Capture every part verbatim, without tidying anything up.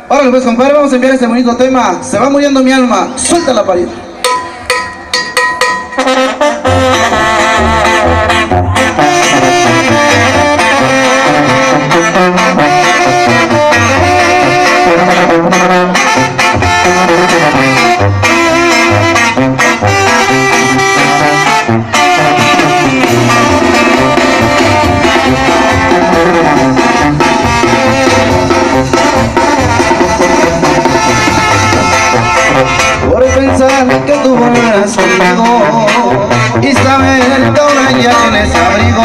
Órale pues, compadre, vamos a enviar este bonito tema. Se va muriendo mi alma, suelta la pared. Por pensar que tú volverás conmigo y saber que ahora ya tienes abrigo.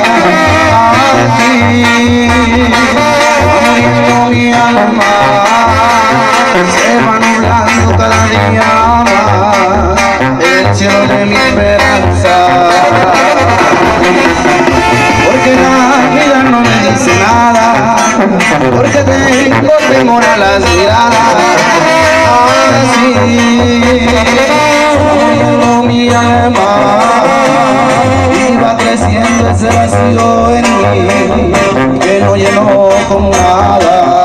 Aquí, muriendo mi alma, se va nublando cada día más el cielo de mi esperanza. Porque la vida no me dice nada, porque tengo temor a las miradas. Así, muriendo mi alma, y va creciendo ese vacío en mí, que no llenó con nada.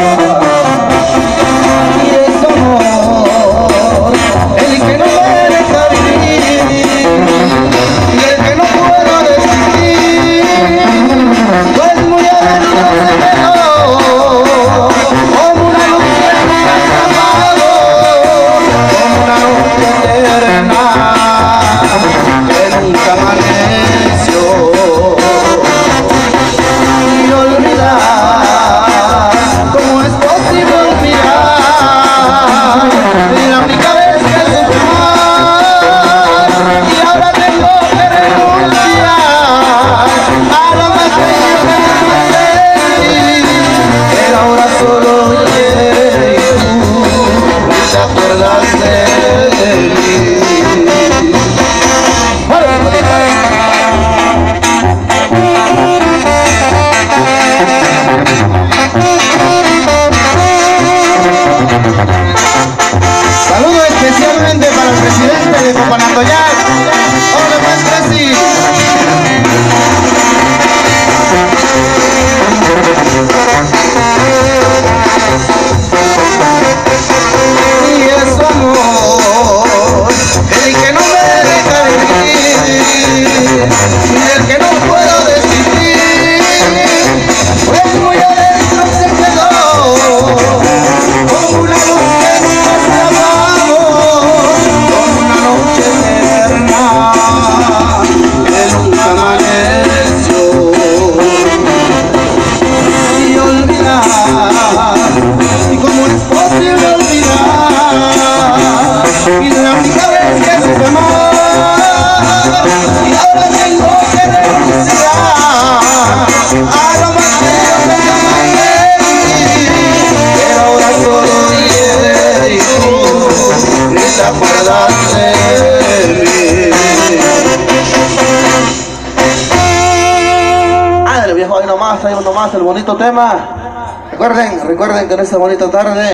Y es amor, el que no me deja vivir, y el que no puedo desistir, pues muy adentro se quedó, como una luz que me ha apagado, como una noche eterna que nunca amaneció. Y olvidar, ¿cómo es posible olvidar? La única vez que supe amar, y ahora tengo que renunciar a lo más bello que me hace, pero ahora solo quiere y tú no te acuerdas de mí. Saludo especialmente para el presidente de Copanatoyac. ¡Hola, pues, Ceci! Y es su amor, el que no me deja vivir, y el que no puedo desistir, pues muy adentro se quedó, como una luz que nunca se apagó, como una noche eterna que nunca amaneció. Y olvidar, y cómo es posible olvidar, y la única vez que supe amar, y ahora tengo que renunciar a lo más bello que jamás viví, pero ahora solo quiere y tú ni te acuerdas de mí. Ándale, viejo, ahí nomás, ahí nomás el bonito tema. Recuerden, recuerden que en esta bonita tarde